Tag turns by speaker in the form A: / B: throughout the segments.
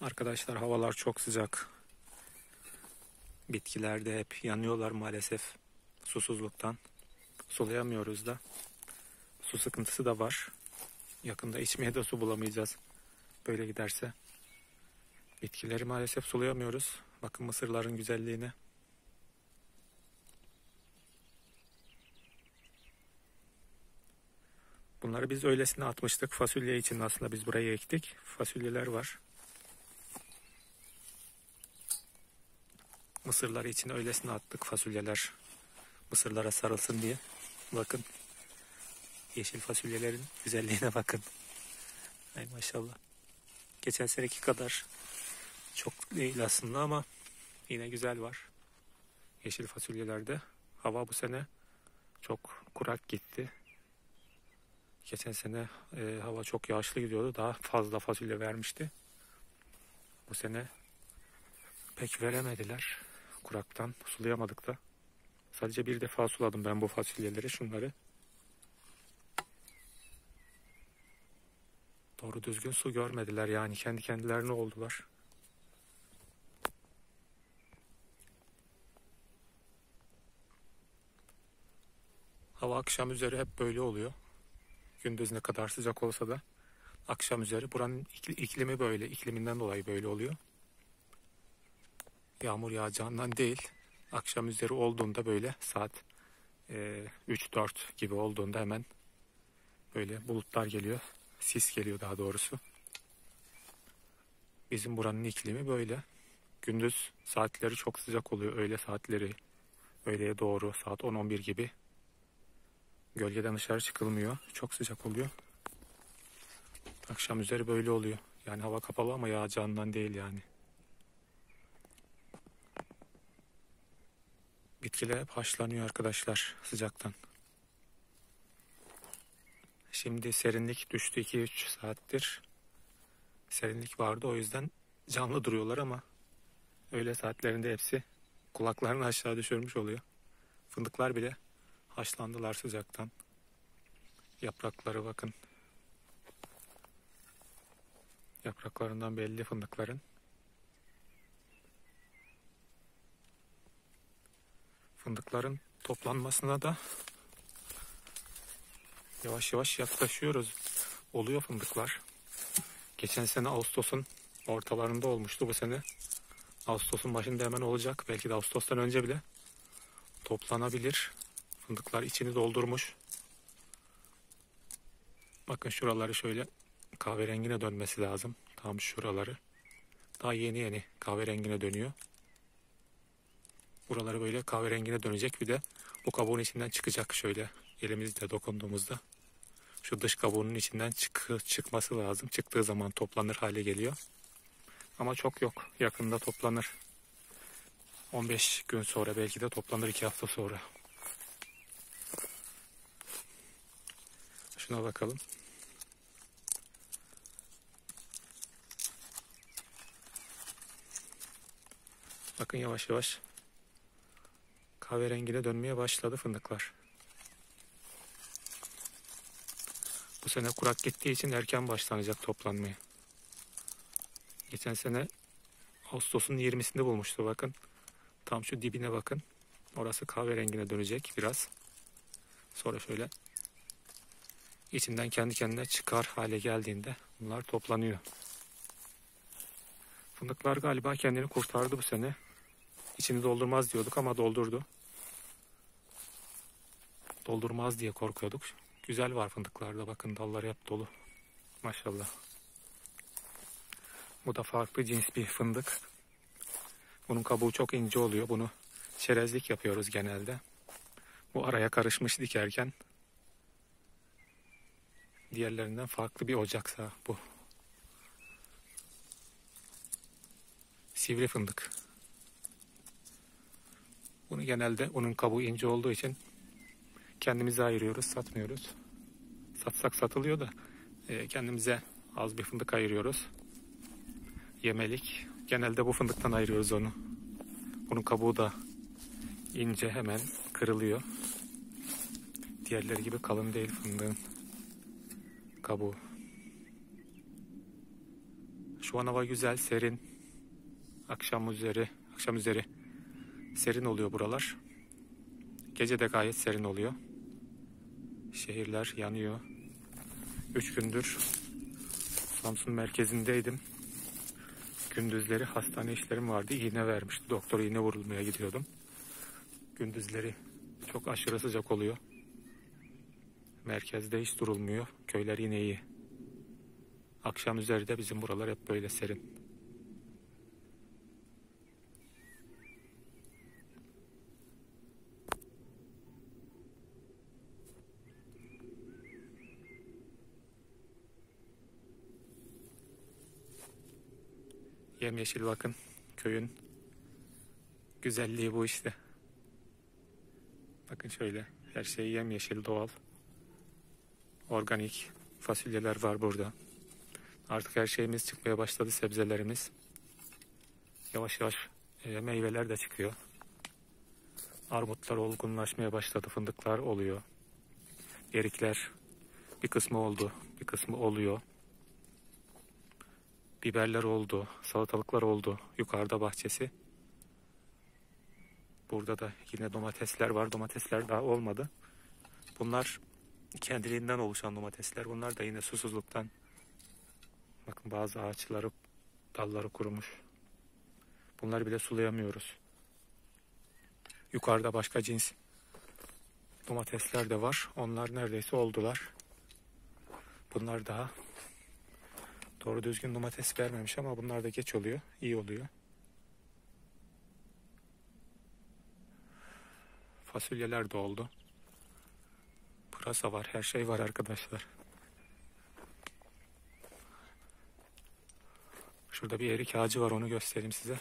A: Arkadaşlar havalar çok sıcak. Bitkiler de hep yanıyorlar maalesef susuzluktan. Sulayamıyoruz da. Su sıkıntısı da var. Yakında içmeye de su bulamayacağız. Böyle giderse. Bitkileri maalesef sulayamıyoruz. Bakın mısırların güzelliğine. Bunları biz öylesine atmıştık. Fasulye için aslında biz buraya ektik. Fasulyeler var. Mısırları için öylesine attık fasulyeler. Mısırlara sarılsın diye. Bakın. Yeşil fasulyelerin güzelliğine bakın. Ay maşallah. Geçen seneki kadar çok değil aslında ama yine güzel var. Yeşil fasulyelerde. Hava bu sene çok kurak gitti. Geçen sene hava çok yağışlı gidiyordu. Daha fazla fasulye vermişti. Bu sene pek veremediler. Kuraktan sulayamadık da. Sadece bir defa suladım ben bu fasulyeleri, şunları. Doğru düzgün su görmediler yani, kendi kendilerine oldular. Hava akşam üzeri hep böyle oluyor. Gündüz ne kadar sıcak olsa da akşam üzeri buranın iklimi böyle, ikliminden dolayı böyle oluyor. Yağmur yağacağından değil, akşam üzeri olduğunda böyle saat 3-4 gibi olduğunda hemen böyle bulutlar geliyor. Sis geliyor daha doğrusu. Bizim buranın iklimi böyle. Gündüz saatleri çok sıcak oluyor. Öğle saatleri, öğleye doğru saat 10-11 gibi. Gölgeden dışarı çıkılmıyor. Çok sıcak oluyor. Akşam üzeri böyle oluyor. Yani hava kapalı ama yağacağından değil yani. Bitkiler hep haşlanıyor arkadaşlar sıcaktan. Şimdi serinlik düştü, 2-3 saattir. Serinlik vardı, o yüzden canlı duruyorlar ama öğle saatlerinde hepsi kulaklarını aşağı düşürmüş oluyor. Fındıklar bile haşlandılar sıcaktan. Yaprakları bakın. Yapraklarından belli fındıkların. Fındıkların toplanmasına da yavaş yavaş yaklaşıyoruz. Oluyor fındıklar. Geçen sene Ağustos'un ortalarında olmuştu, bu sene Ağustos'un başında hemen olacak. Belki de Ağustos'tan önce bile toplanabilir. Fındıklar içini doldurmuş. Bakın şuraları şöyle kahverengine dönmesi lazım. Tam şuraları. Daha yeni yeni kahverengine dönüyor. Buraları böyle kahverengine dönecek. Bir de bu kabuğun içinden çıkacak şöyle elimizle dokunduğumuzda. Şu dış kabuğunun içinden çıkması lazım. Çıktığı zaman toplanır hale geliyor. Ama çok yok. Yakında toplanır. 15 gün sonra belki de toplanır, 2 hafta sonra. Şuna bakalım. Bakın yavaş yavaş kahverengine dönmeye başladı fındıklar. Bu sene kurak gittiği için erken başlanacak toplanmaya. Geçen sene Ağustos'un 20'sinde bulmuştu bakın. Tam şu dibine bakın. Orası kahverengine dönecek biraz. Sonra şöyle içinden kendi kendine çıkar hale geldiğinde bunlar toplanıyor. Fındıklar galiba kendini kurtardı bu sene. İçini doldurmaz diyorduk ama doldurdu. Doldurmaz diye korkuyorduk. Güzel var fındıklarda, bakın dalları hep dolu. Maşallah. Bu da farklı cins bir fındık. Bunun kabuğu çok ince oluyor. Bunu çerezlik yapıyoruz genelde. Bu araya karışmış dikerken diğerlerinden farklı bir ocaksa bu. Sivri fındık. Bunu genelde, bunun kabuğu ince olduğu için kendimize ayırıyoruz, satmıyoruz. Satsak satılıyor da kendimize az bir fındık ayırıyoruz. Yemelik. Genelde bu fındıktan ayırıyoruz onu. Bunun kabuğu da ince, hemen kırılıyor. Diğerleri gibi kalın değil fındığın kabuğu. Şu an hava güzel, serin. Akşam üzeri serin oluyor buralar. Gece de gayet serin oluyor. Şehirler yanıyor. 3 gündür Samsun merkezindeydim. Gündüzleri hastane işlerim vardı. İğne vermişti. Doktora iğne vurulmaya gidiyordum. Gündüzleri çok aşırı sıcak oluyor. Merkezde hiç durulmuyor. Köyler yine iyi. Akşam üzeri de bizim buralar hep böyle serin. Yemyeşil bakın. Köyün güzelliği bu işte. Bakın şöyle. Her şey yemyeşil, doğal. Organik fasulyeler var burada. Artık her şeyimiz çıkmaya başladı, sebzelerimiz. Yavaş yavaş meyveler de çıkıyor. Armutlar olgunlaşmaya başladı, fındıklar oluyor. Erikler bir kısmı oldu, bir kısmı oluyor. Biberler oldu, salatalıklar oldu. Yukarıda bahçesi. Burada da yine domatesler var. Domatesler daha olmadı. Bunlar kendiliğinden oluşan domatesler. Bunlar da yine susuzluktan. Bakın bazı ağaçları, dalları kurumuş. Bunları bile sulayamıyoruz. Yukarıda başka cins domatesler de var. Onlar neredeyse oldular. Bunlar daha doğru düzgün domates vermemiş ama bunlar da geç oluyor. İyi oluyor. Fasulyeler de oldu. Pırasa var. Her şey var arkadaşlar. Şurada bir erik ağacı var. Onu göstereyim size.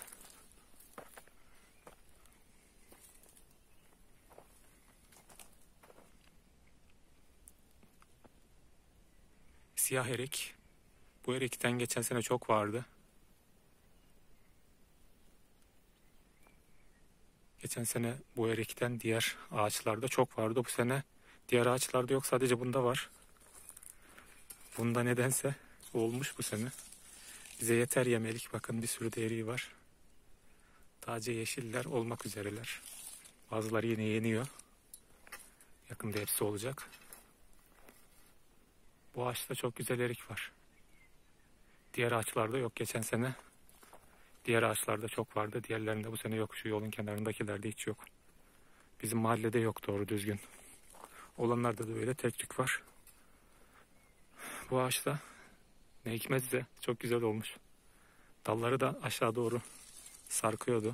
A: Siyah erik. Bu erikten geçen sene çok vardı. Geçen sene bu erikten diğer ağaçlarda çok vardı. Bu sene diğer ağaçlarda yok. Sadece bunda var. Bunda nedense olmuş bu sene. Bize yeter yemelik. Bakın bir sürü de eriği var. Taze yeşiller olmak üzereler. Bazıları yine yeniyor. Yakında hepsi olacak. Bu ağaçta çok güzel erik var. Diğer ağaçlarda yok. Geçen sene diğer ağaçlarda çok vardı. Diğerlerinde bu sene yok. Şu yolun kenarındakilerde hiç yok. Bizim mahallede yok doğru düzgün. Olanlarda da böyle tek tük var. Bu ağaçta ne hikmetse çok güzel olmuş. Dalları da aşağı doğru sarkıyordu.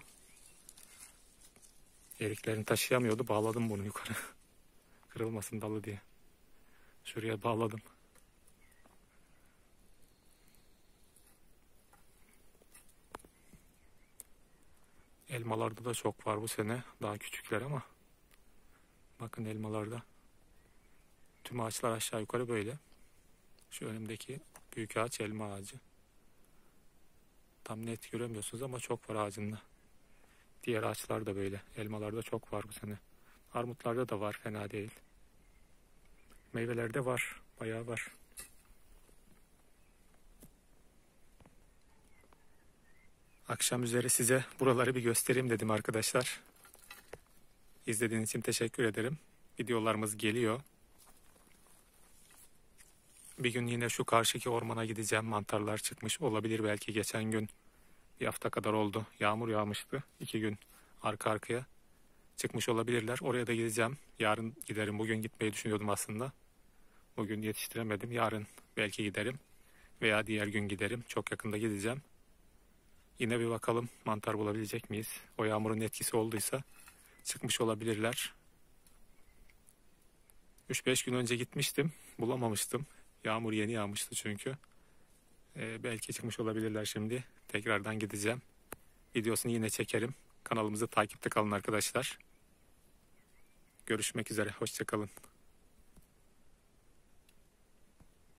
A: Eriklerini taşıyamıyordu. Bağladım bunu yukarı. Kırılmasın dalı diye. Şuraya bağladım. Elmalarda da çok var bu sene. Daha küçükler ama. Bakın elmalarda. Tüm ağaçlar aşağı yukarı böyle. Şu önümdeki büyük ağaç elma ağacı. Tam net göremiyorsunuz ama çok var ağacında. Diğer ağaçlar da böyle. Elmalarda çok var bu sene. Armutlarda da var, fena değil. Meyvelerde var. Bayağı var. Akşam üzeri size buraları bir göstereyim dedim arkadaşlar. İzlediğiniz için teşekkür ederim. Videolarımız geliyor. Bir gün yine şu karşıki ormana gideceğim. Mantarlar çıkmış olabilir belki. Geçen gün bir hafta kadar oldu. Yağmur yağmıştı. 2 gün arka arkaya çıkmış olabilirler. Oraya da gideceğim. Yarın giderim. Bugün gitmeyi düşünüyordum aslında. Bugün yetiştiremedim. Yarın belki giderim. Veya diğer gün giderim. Çok yakında gideceğim. Yine bir bakalım mantar bulabilecek miyiz? O yağmurun etkisi olduysa çıkmış olabilirler. 3-5 gün önce gitmiştim. Bulamamıştım. Yağmur yeni yağmıştı çünkü. Belki çıkmış olabilirler şimdi. Tekrardan gideceğim. Videosunu yine çekerim. Kanalımızı takipte kalın arkadaşlar. Görüşmek üzere. Hoşça kalın.